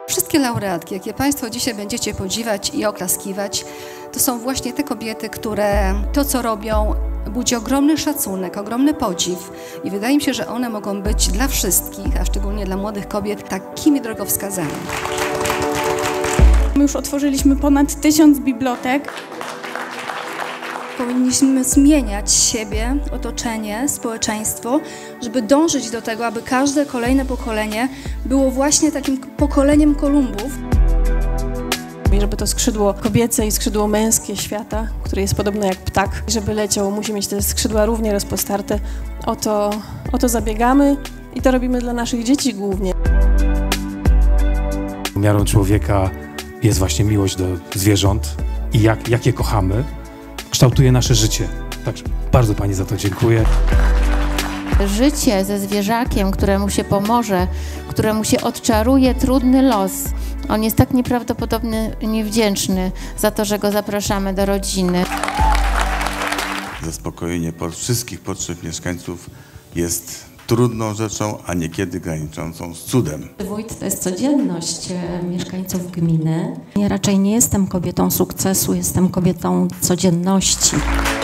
Wszystkie laureatki, jakie Państwo dzisiaj będziecie podziwiać i oklaskiwać, to są właśnie te kobiety, które to, co robią, budzi ogromny szacunek, ogromny podziw i wydaje mi się, że one mogą być dla wszystkich, a szczególnie dla młodych kobiet, takimi drogowskazami. My już otworzyliśmy ponad 1000 bibliotek. Powinniśmy zmieniać siebie, otoczenie, społeczeństwo, żeby dążyć do tego, aby każde kolejne pokolenie było właśnie takim pokoleniem Kolumbów. I żeby to skrzydło kobiece i skrzydło męskie świata, które jest podobne jak ptak, żeby leciał, musi mieć te skrzydła równie rozpostarte. O to zabiegamy i to robimy dla naszych dzieci głównie. Miarą człowieka jest właśnie miłość do zwierząt i jak je kochamy, kształtuje nasze życie. Także bardzo Pani za to dziękuję. Życie ze zwierzakiem, któremu się pomoże, któremu się odczaruje trudny los. On jest tak nieprawdopodobnie wdzięczny za to, że go zapraszamy do rodziny. Zaspokojenie wszystkich potrzeb mieszkańców jest trudną rzeczą, a niekiedy graniczącą z cudem. Wójt to jest codzienność mieszkańców gminy. Ja raczej nie jestem kobietą sukcesu, jestem kobietą codzienności.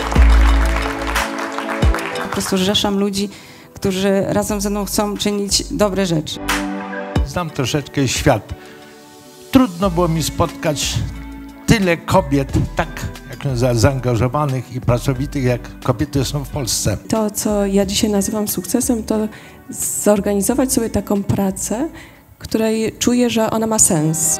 Po prostu rzeszam ludzi, którzy razem ze mną chcą czynić dobre rzeczy. Znam troszeczkę świat. Trudno było mi spotkać tyle kobiet tak zaangażowanych i pracowitych, jak kobiety są w Polsce. To, co ja dzisiaj nazywam sukcesem, to zorganizować sobie taką pracę, której czuję, że ona ma sens.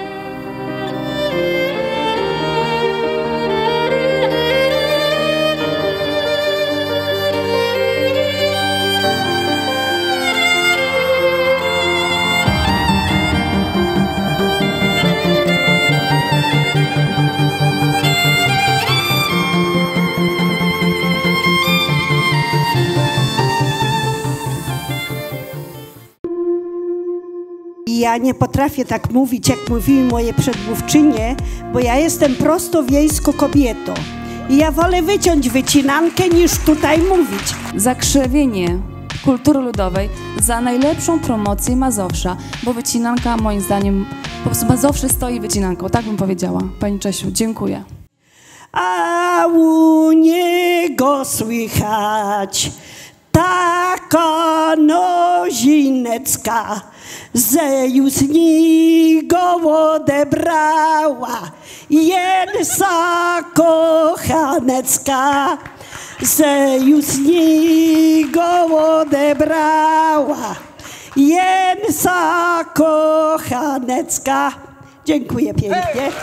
Ja nie potrafię tak mówić, jak mówiły moje przedmówczynie, bo ja jestem prosto wiejską kobietą. I ja wolę wyciąć wycinankę, niż tutaj mówić. Za krzewienie kultury ludowej, za najlepszą promocję Mazowsza, bo wycinanka moim zdaniem, po prostu Mazowsze stoi wycinanką, tak bym powiedziała. Pani Czesiu, dziękuję. A u niego słychać taka nozinecka, że już nigo odebrała jedna kochanecka, że już nigo odebrała jedna kochanecka. Dziękuję pięknie.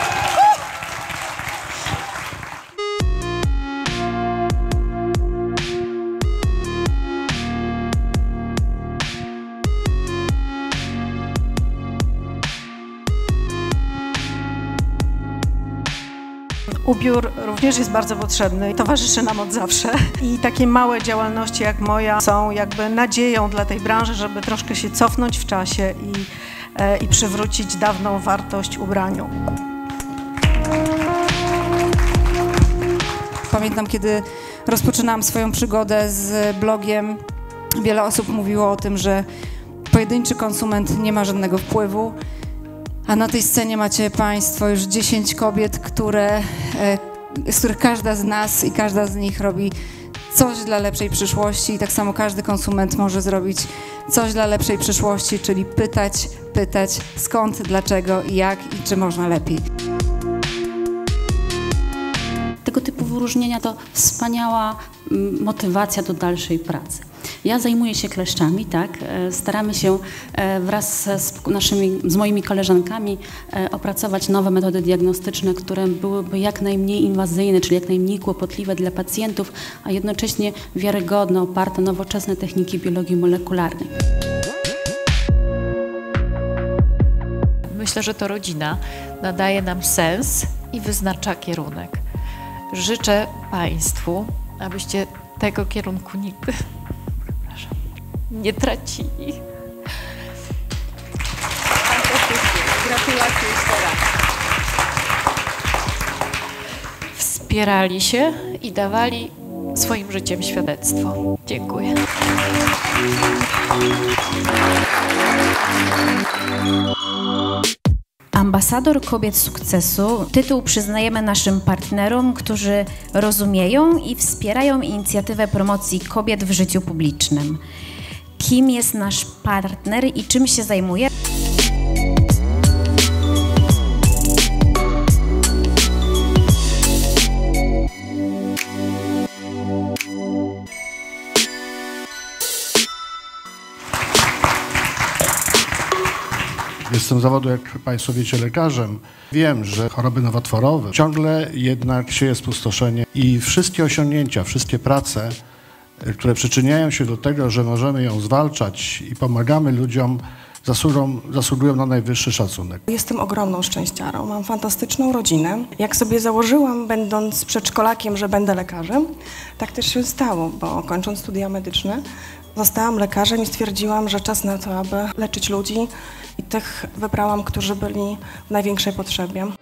Ubiór również jest bardzo potrzebny i towarzyszy nam od zawsze. I takie małe działalności jak moja są jakby nadzieją dla tej branży, żeby troszkę się cofnąć w czasie i przywrócić dawną wartość ubraniu. Pamiętam, kiedy rozpoczynałam swoją przygodę z blogiem, wiele osób mówiło o tym, że pojedynczy konsument nie ma żadnego wpływu. A na tej scenie macie Państwo już 10 kobiet, z których każda z nas i każda z nich robi coś dla lepszej przyszłości i tak samo każdy konsument może zrobić coś dla lepszej przyszłości, czyli pytać skąd, dlaczego i jak i czy można lepiej. Tego typu wyróżnienia to wspaniała motywacja do dalszej pracy. Ja zajmuję się kleszczami, tak? Staramy się wraz z moimi koleżankami opracować nowe metody diagnostyczne, które byłyby jak najmniej inwazyjne, czyli jak najmniej kłopotliwe dla pacjentów, a jednocześnie wiarygodne, oparte na nowoczesne techniki biologii molekularnej. Myślę, że to rodzina nadaje nam sens i wyznacza kierunek. Życzę Państwu, abyście tego kierunku nigdy nie tracili. Gratulacje jeszcze raz. Wspierali się i dawali swoim życiem świadectwo. Dziękuję. Ambasador Kobiet Sukcesu. Tytuł przyznajemy naszym partnerom, którzy rozumieją i wspierają inicjatywę promocji kobiet w życiu publicznym. Kim jest nasz partner i czym się zajmuje? Jestem z zawodu, jak Państwo wiecie, lekarzem. Wiem, że choroby nowotworowe ciągle jednak sieje spustoszenie i wszystkie osiągnięcia, wszystkie prace, które przyczyniają się do tego, że możemy ją zwalczać i pomagamy ludziom, zasługują na najwyższy szacunek. Jestem ogromną szczęściarą, mam fantastyczną rodzinę. Jak sobie założyłam, będąc przedszkolakiem, że będę lekarzem, tak też się stało, bo kończąc studia medyczne, zostałam lekarzem i stwierdziłam, że czas na to, aby leczyć ludzi i tych wybrałam, którzy byli w największej potrzebie.